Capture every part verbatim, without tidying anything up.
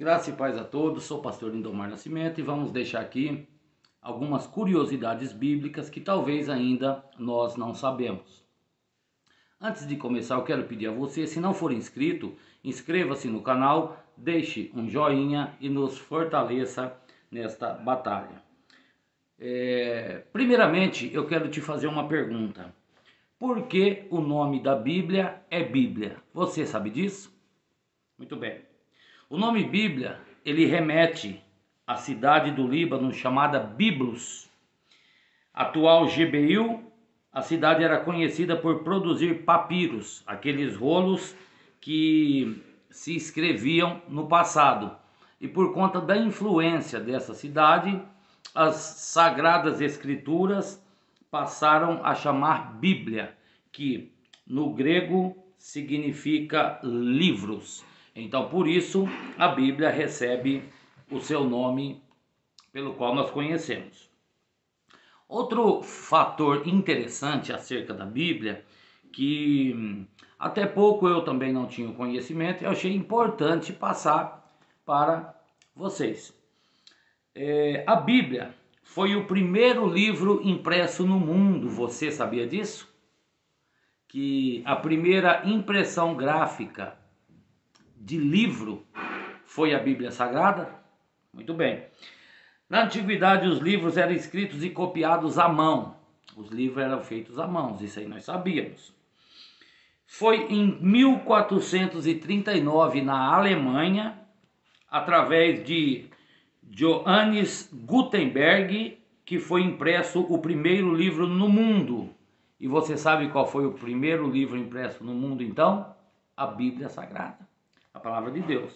Graça e paz a todos, sou o pastor Lindomar Nascimento e vamos deixar aqui algumas curiosidades bíblicas que talvez ainda nós não sabemos. Antes de começar, eu quero pedir a você, se não for inscrito, inscreva-se no canal, deixe um joinha e nos fortaleça nesta batalha. É, primeiramente, eu quero te fazer uma pergunta. Por que o nome da Bíblia é Bíblia? Você sabe disso? Muito bem. O nome Bíblia, ele remete à cidade do Líbano chamada Byblos. Atual Gibeil, a cidade era conhecida por produzir papiros, aqueles rolos que se escreviam no passado. E por conta da influência dessa cidade, as sagradas escrituras passaram a chamar Bíblia, que no grego significa livros. Então, por isso, a Bíblia recebe o seu nome pelo qual nós conhecemos. Outro fator interessante acerca da Bíblia, que até pouco eu também não tinha conhecimento, eu achei importante passar para vocês. É, a Bíblia foi o primeiro livro impresso no mundo, você sabia disso? Que a primeira impressão gráfica de livro foi a Bíblia Sagrada? Muito bem. Na antiguidade os livros eram escritos e copiados à mão. Os livros eram feitos à mão, isso aí nós sabíamos. Foi em mil quatrocentos e trinta e nove na Alemanha, através de Johannes Gutenberg, que foi impresso o primeiro livro no mundo. E você sabe qual foi o primeiro livro impresso no mundo então? A Bíblia Sagrada. A palavra de Deus.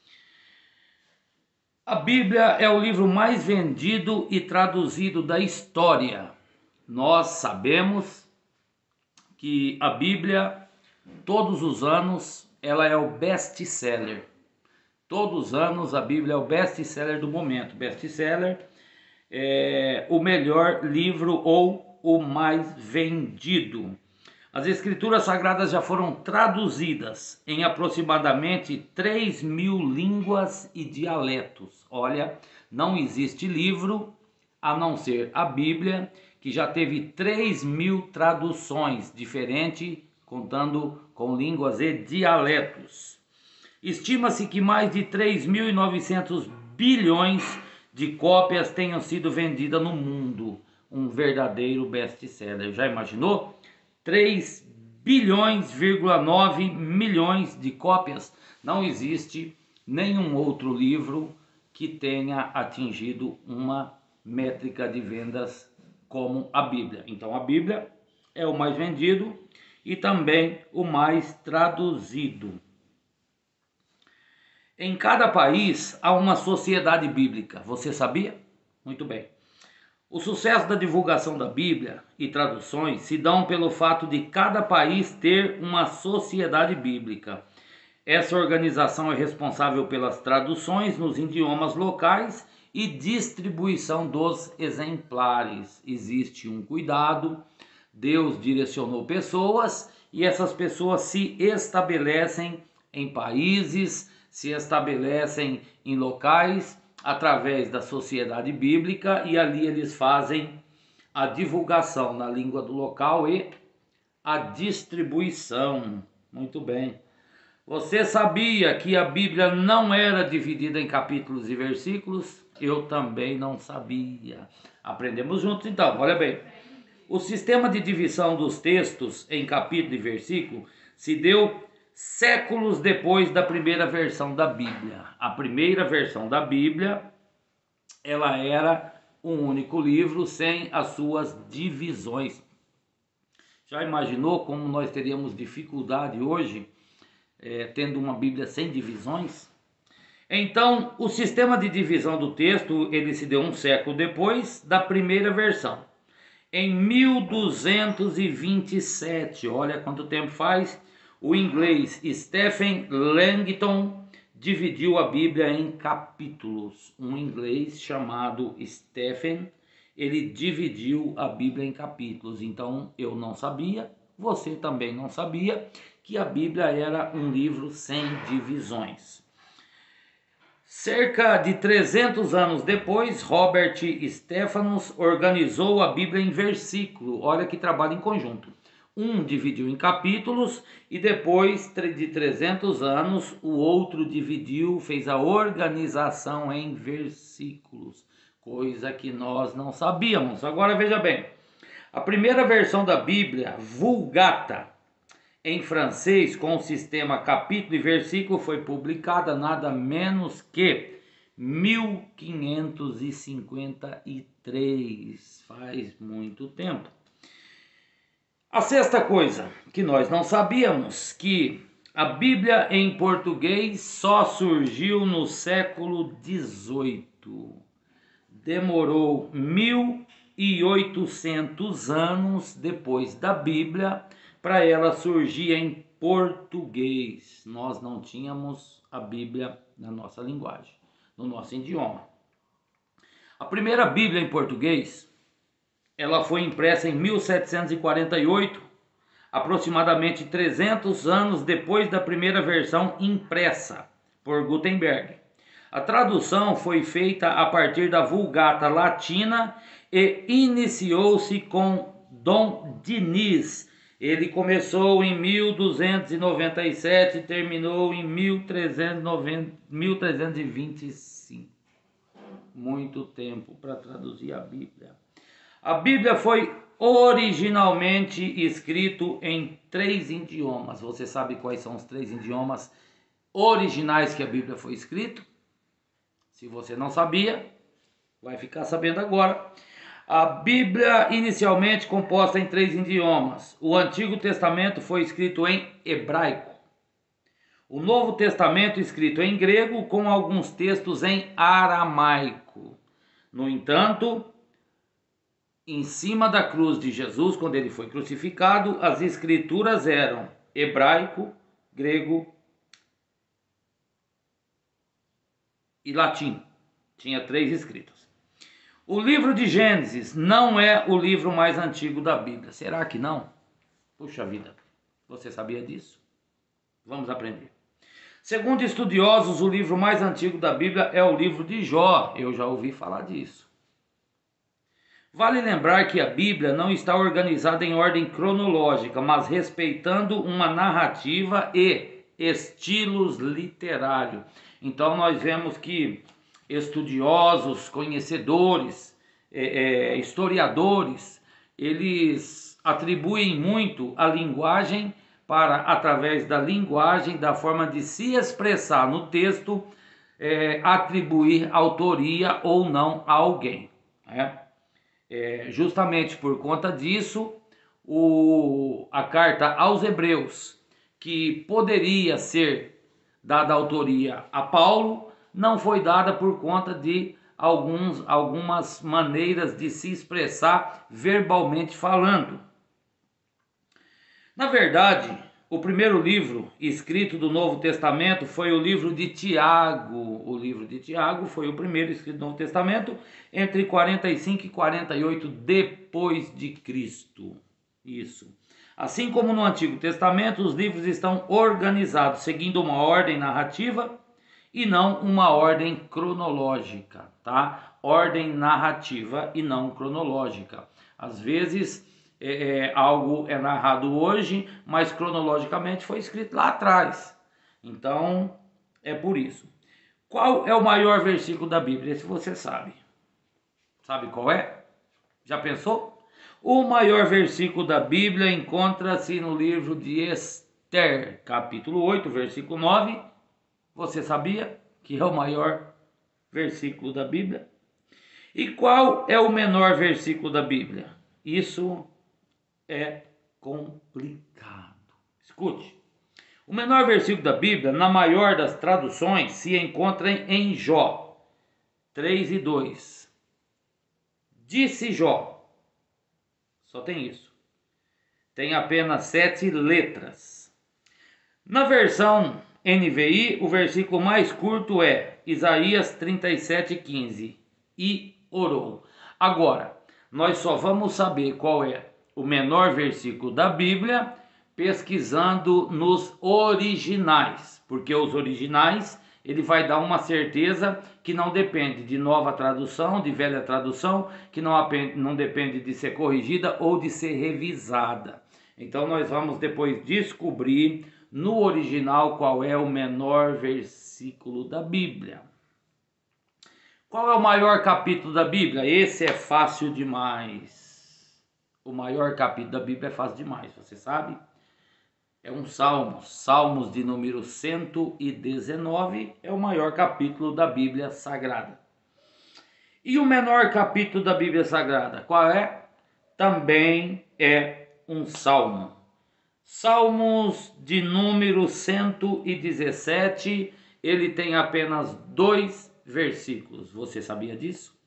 A Bíblia é o livro mais vendido e traduzido da história. Nós sabemos que a Bíblia, todos os anos, ela é o best-seller. Todos os anos a Bíblia é o best-seller do momento. Best-seller é o melhor livro ou o mais vendido. As escrituras sagradas já foram traduzidas em aproximadamente três mil línguas e dialetos. Olha, não existe livro a não ser a Bíblia, que já teve três mil traduções diferentes, contando com línguas e dialetos. Estima-se que mais de três mil e novecentos bilhões de cópias tenham sido vendidas no mundo. Um verdadeiro best-seller. Já imaginou? três bilhões, nove milhões de cópias. Não existe nenhum outro livro que tenha atingido uma métrica de vendas como a Bíblia. Então a Bíblia é o mais vendido e também o mais traduzido. Em cada país há uma sociedade bíblica. Você sabia? Muito bem. O sucesso da divulgação da Bíblia e traduções se dão pelo fato de cada país ter uma sociedade bíblica. Essa organização é responsável pelas traduções nos idiomas locais e distribuição dos exemplares. Existe um cuidado, Deus direcionou pessoas e essas pessoas se estabelecem em países, se estabelecem em locais através da sociedade bíblica e ali eles fazem a divulgação na língua do local e a distribuição. Muito bem. Você sabia que a Bíblia não era dividida em capítulos e versículos? Eu também não sabia. Aprendemos juntos então, olha bem. O sistema de divisão dos textos em capítulo e versículo se deu séculos depois da primeira versão da Bíblia. A primeira versão da Bíblia, ela era um único livro sem as suas divisões. Já imaginou como nós teríamos dificuldade hoje, é, tendo uma Bíblia sem divisões? Então, o sistema de divisão do texto, ele se deu um século depois da primeira versão. Em mil duzentos e vinte e sete, olha quanto tempo faz, o inglês Stephen Langton dividiu a Bíblia em capítulos. Um inglês chamado Stephen, ele dividiu a Bíblia em capítulos. Então eu não sabia, você também não sabia, que a Bíblia era um livro sem divisões. Cerca de trezentos anos depois, Robert Stephanus organizou a Bíblia em versículo. Olha que trabalho em conjunto. Um dividiu em capítulos e depois de trezentos anos o outro dividiu, fez a organização em versículos. Coisa que nós não sabíamos. Agora veja bem, a primeira versão da Bíblia, Vulgata, em francês, com o sistema capítulo e versículo, foi publicada nada menos que mil quinhentos e cinquenta e três, faz muito tempo. A sexta coisa que nós não sabíamos, que a Bíblia em português só surgiu no século dezoito. Demorou mil e oitocentos anos depois da Bíblia para ela surgir em português. Nós não tínhamos a Bíblia na nossa linguagem, no nosso idioma. A primeira Bíblia em português, ela foi impressa em mil setecentos e quarenta e oito, aproximadamente trezentos anos depois da primeira versão impressa por Gutenberg. A tradução foi feita a partir da Vulgata Latina e iniciou-se com Dom Diniz. Ele começou em mil duzentos e noventa e sete e terminou em mil trezentos e vinte e cinco. Muito tempo para traduzir a Bíblia. A Bíblia foi originalmente escrito em três idiomas. Você sabe quais são os três idiomas originais que a Bíblia foi escrita? Se você não sabia, vai ficar sabendo agora. A Bíblia, inicialmente composta em três idiomas. O Antigo Testamento foi escrito em hebraico. O Novo Testamento escrito em grego, com alguns textos em aramaico. No entanto, em cima da cruz de Jesus, quando ele foi crucificado, as escrituras eram hebraico, grego e latim. Tinha três escritos. O livro de Gênesis não é o livro mais antigo da Bíblia. Será que não? Puxa vida, você sabia disso? Vamos aprender. Segundo estudiosos, o livro mais antigo da Bíblia é o livro de Jó. Eu já ouvi falar disso. Vale lembrar que a Bíblia não está organizada em ordem cronológica, mas respeitando uma narrativa e estilos literários. Então nós vemos que estudiosos, conhecedores, é, é, historiadores, eles atribuem muito a linguagem para, através da linguagem, da forma de se expressar no texto, é, atribuir autoria ou não a alguém. Né? É, justamente por conta disso, o, a carta aos Hebreus, que poderia ser dada autoria a Paulo, não foi dada por conta de alguns, algumas maneiras de se expressar verbalmente falando. Na verdade, o primeiro livro escrito do Novo Testamento foi o livro de Tiago. O livro de Tiago foi o primeiro escrito do Novo Testamento entre quarenta e cinco e quarenta e oito depois de Cristo. Isso. Assim como no Antigo Testamento, os livros estão organizados seguindo uma ordem narrativa e não uma ordem cronológica, tá? Ordem narrativa e não cronológica. Às vezes é, é, algo é narrado hoje, mas cronologicamente foi escrito lá atrás. Então, é por isso. Qual é o maior versículo da Bíblia? Esse você sabe. Sabe qual é? Já pensou? O maior versículo da Bíblia encontra-se no livro de Esther, capítulo oito, versículo nove. Você sabia que é o maior versículo da Bíblia? E qual é o menor versículo da Bíblia? Isso é complicado. Escute. O menor versículo da Bíblia, na maior das traduções, se encontra em Jó três e dois. Disse Jó. Só tem isso. Tem apenas sete letras. Na versão N V I, o versículo mais curto é Isaías trinta e sete, quinze. E orou. Agora, nós só vamos saber qual é o menor versículo da Bíblia pesquisando nos originais, porque os originais Ele vai dar uma certeza que não depende de nova tradução, de velha tradução, que não, não depende de ser corrigida ou de ser revisada. Então nós vamos depois descobrir no original qual é o menor versículo da Bíblia. Qual é o maior capítulo da Bíblia? Esse é fácil demais. O maior capítulo da Bíblia é fácil demais, você sabe? É um Salmos, Salmos de número cento e dezenove, é o maior capítulo da Bíblia Sagrada. E o menor capítulo da Bíblia Sagrada, qual é? Também é um Salmo. Salmos de número cento e dezessete, ele tem apenas dois versículos. Você sabia disso?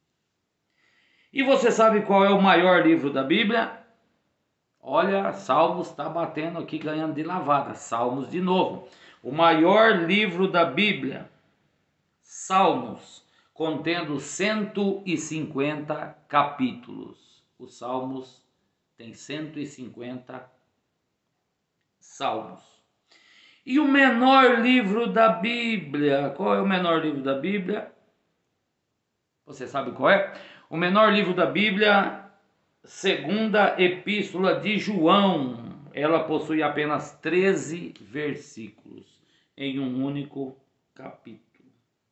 E você sabe qual é o maior livro da Bíblia? Olha, Salmos está batendo aqui, ganhando de lavada. Salmos de novo. O maior livro da Bíblia, Salmos, contendo cento e cinquenta capítulos. Os Salmos tem cento e cinquenta salmos. E o menor livro da Bíblia? Qual é o menor livro da Bíblia? Você sabe qual é? O menor livro da Bíblia, segunda epístola de João, ela possui apenas treze versículos em um único capítulo.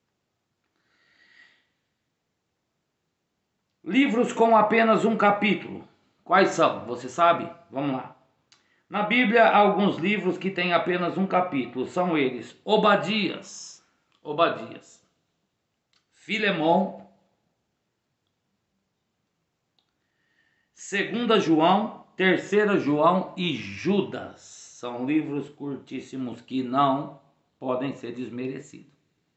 Livros com apenas um capítulo, quais são? Você sabe? Vamos lá. Na Bíblia, há alguns livros que têm apenas um capítulo, são eles: Obadias, Obadias, Filemon, Segunda João, Terceira João e Judas. São livros curtíssimos que não podem ser desmerecidos.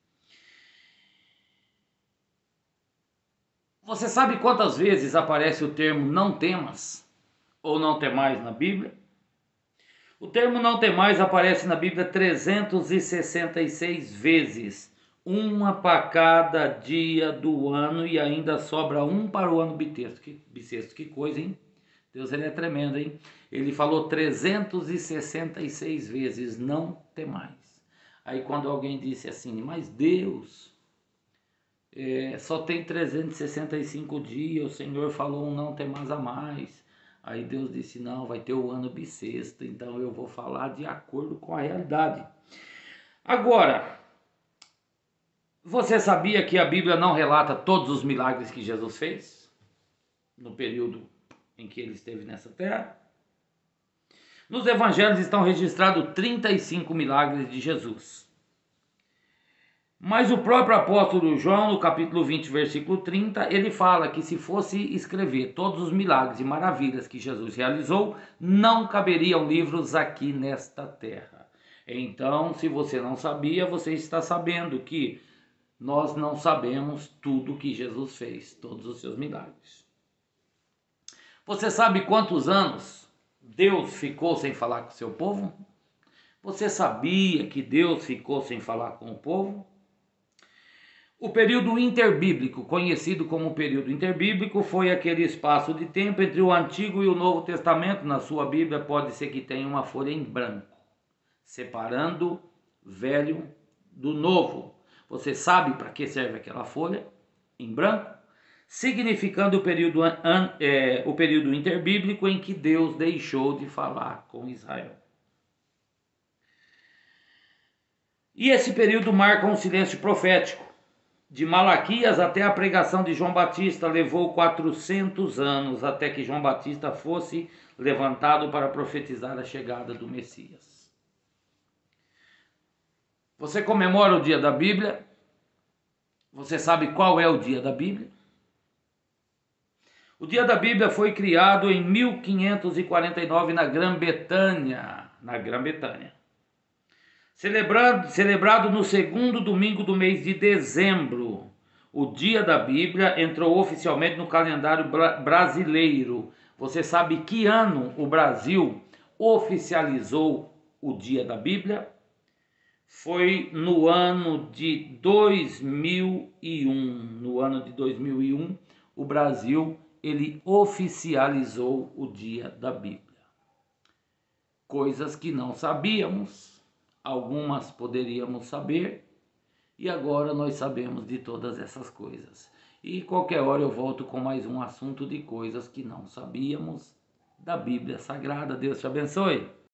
Você sabe quantas vezes aparece o termo não temas ou não temais na Bíblia? O termo não temais aparece na Bíblia trezentas e sessenta e seis vezes, uma para cada dia do ano, e ainda sobra um para o ano bissexto. Que, bissexto, que coisa, hein? Deus, ele é tremendo, hein? Ele falou trezentas e sessenta e seis vezes, não temais. Aí quando alguém disse assim, mas Deus, é, só tem trezentos e sessenta e cinco dias, o Senhor falou um não temais a mais. Aí Deus disse, não, vai ter o ano bissexto, então eu vou falar de acordo com a realidade. Agora, você sabia que a Bíblia não relata todos os milagres que Jesus fez no período em que ele esteve nessa terra? Nos evangelhos estão registrados trinta e cinco milagres de Jesus. Mas o próprio apóstolo João, no capítulo vinte, versículo trinta, ele fala que se fosse escrever todos os milagres e maravilhas que Jesus realizou, não caberiam livros aqui nesta terra. Então, se você não sabia, você está sabendo que nós não sabemos tudo que Jesus fez, todos os seus milagres. Você sabe quantos anos Deus ficou sem falar com o seu povo? Você sabia que Deus ficou sem falar com o povo? O período interbíblico, conhecido como período interbíblico, foi aquele espaço de tempo entre o Antigo e o Novo Testamento. Na sua Bíblia pode ser que tenha uma folha em branco, separando velho do novo. Você sabe para que serve aquela folha em branco? Significando o período, é, o período interbíblico em que Deus deixou de falar com Israel. E esse período marca um silêncio profético. De Malaquias até a pregação de João Batista levou quatrocentos anos até que João Batista fosse levantado para profetizar a chegada do Messias. Você comemora o dia da Bíblia? Você sabe qual é o dia da Bíblia? O dia da Bíblia foi criado em mil quinhentos e quarenta e nove na Grã-Bretanha, na Grã-Bretanha. Celebrado, celebrado no segundo domingo do mês de dezembro, o dia da Bíblia entrou oficialmente no calendário bra- brasileiro. Você sabe que ano o Brasil oficializou o dia da Bíblia? Foi no ano de dois mil e um. No ano de dois mil e um, o Brasil ele oficializou o dia da Bíblia. Coisas que não sabíamos. Algumas poderíamos saber, e agora nós sabemos de todas essas coisas. E qualquer hora eu volto com mais um assunto de coisas que não sabíamos da Bíblia Sagrada. Deus te abençoe.